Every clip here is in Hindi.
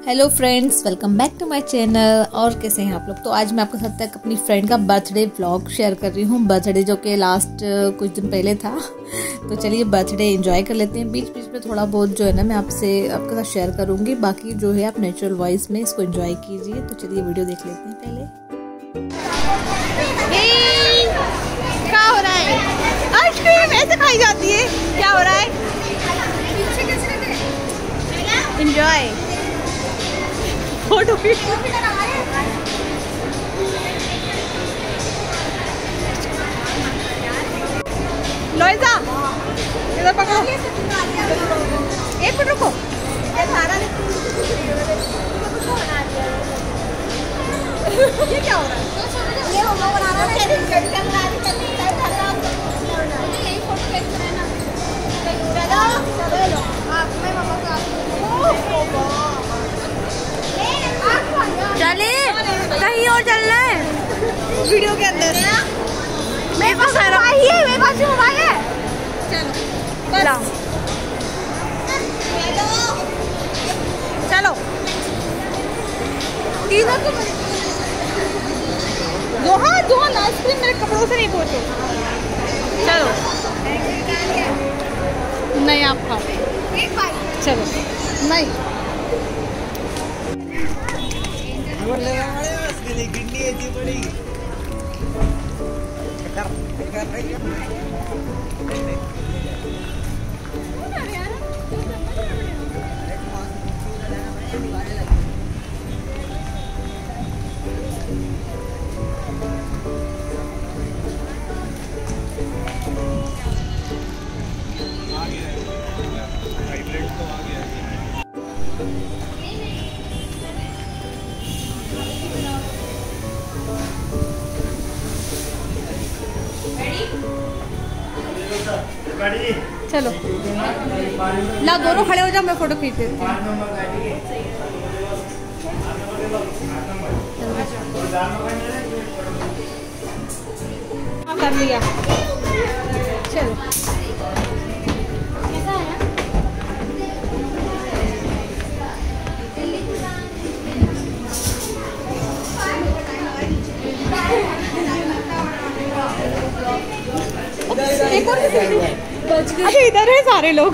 Hello friends, welcome back to my channel. और कैसे हैं आप लोग। तो आज मैं आपके साथ तक अपनी फ्रेंड का बर्थडे व्लॉग शेयर कर रही हूँ। बर्थडे जो कि लास्ट कुछ दिन पहले था। तो चलिए बर्थडे एंजॉय कर लेते हैं। बीच बीच में थोड़ा बहुत जो है ना मैं आपके साथ शेयर करूँगी। बाकी जो है आप नेचुरल वॉइस में इसको एंजॉय कीजिए। तो चलिए वीडियो देख लेते हैं पहले। क्या हो रहा है? आइसक्रीम ऐसे खाई जाती है। क्या हो रहा है? एंजॉय फोटो लोइजा इधर पकड़ो। एक मिनट रुको। ये क्या हो रहा है? ये हम लोग बना रहे हैं। यही फोटो क्लिक करना है ना। चलो मैं मम्मा को चले कहीं और चलना है वीडियो के अंदर। मेरे पास मोबाइल है। चलो चलो तीनों दो आइसक्रीम मेरे कपड़ों से नहीं पहुंचे। चलो नहीं आप खाओ। चलो नहीं चलो ला दोनों खड़े हो जाओ। मैं फोटो खींच देती हूँ। कर लिया। चलो कैसा है? एक और अच्छा इधर है सारे लोग।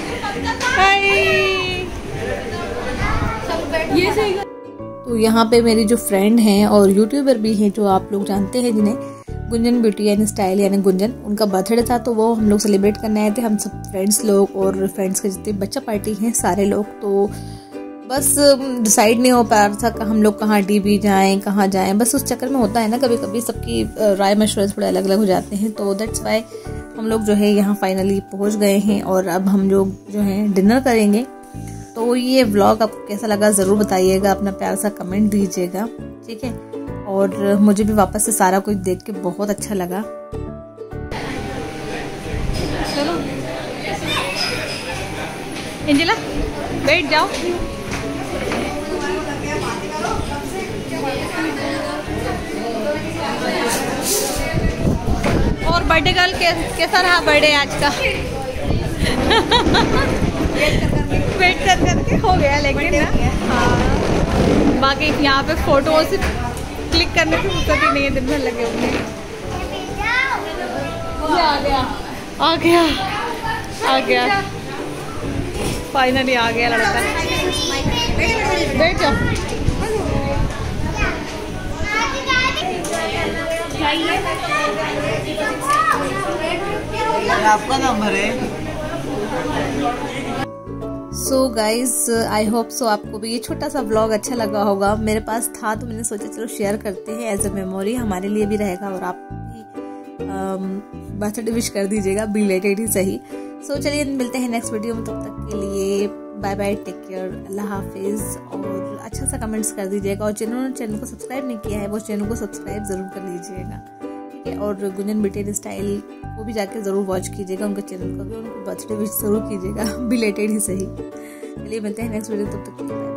ये सही। तो यहाँ पे मेरी जो फ्रेंड हैं और यूट्यूबर भी हैं जो आप लोग जानते हैं जिन्हें, गुंजन ब्यूटी एंड स्टाइल यानी गुंजन, उनका बर्थडे था। तो वो हम लोग सेलिब्रेट करने आए थे। हम सब फ्रेंड्स लोग और फ्रेंड्स के जितने बच्चा पार्टी हैं सारे लोग। तो बस डिसाइड नहीं हो पा रहा था कि हम लोग कहाँ डीबी जाएं, कहाँ जाएं। बस उस चक्कर में होता है ना, कभी कभी सबकी राय मशवरे थोड़े अलग अलग हो जाते हैं। तो दैट्स वाई हम लोग जो है यहाँ फाइनली पहुँच गए हैं और अब हम लोग जो है डिनर करेंगे। तो ये व्लॉग आपको कैसा लगा ज़रूर बताइएगा, अपना प्यार सा कमेंट दीजिएगा, ठीक है। और मुझे भी वापस से सारा कुछ देख के बहुत अच्छा लगा। चलो एंजेला बैठ जाओ। और बर्थडे गर्ल कैसा रहा बर्थडे आज का? वेट कर करके हो गया लेकिन हाँ। बाकी यहाँ पे फोटोज क्लिक करने से फुर्सत ही नहीं है, दिन भर लगे होंगे। आ गया फाइनली आ गया लड़का। बैठ जाओ। आपका नंबर है। So guys I hope so आपको भी ये छोटा सा व्लॉग अच्छा लगा होगा। मेरे पास था तो मैंने सोचा चलो शेयर करते हैं, एज अ मेमोरी हमारे लिए भी रहेगा और आप भी बर्थडे विश कर दीजिएगा, बिलेटेड ही सही। सो चलिए मिलते हैं नेक्स्ट वीडियो में। तब तक के लिए बाय बाय, टेक केयर, अल्लाह हाफिज। और अच्छा सा कमेंट्स कर दीजिएगा। और जिन्होंने चैनल को सब्सक्राइब नहीं किया है वो चैनल को सब्सक्राइब जरूर कर लीजिएगा, ठीक है। और गुंजन ब्यूटी एंड स्टाइल को भी जाके जरूर वॉच कीजिएगा, उनके चैनल को भी। उनको बर्थडे विश जरूर कीजिएगा, बिलेटेड ही सही। चलिए मिलते हैं नेक्स्ट वीडियो, तब तक के लिए।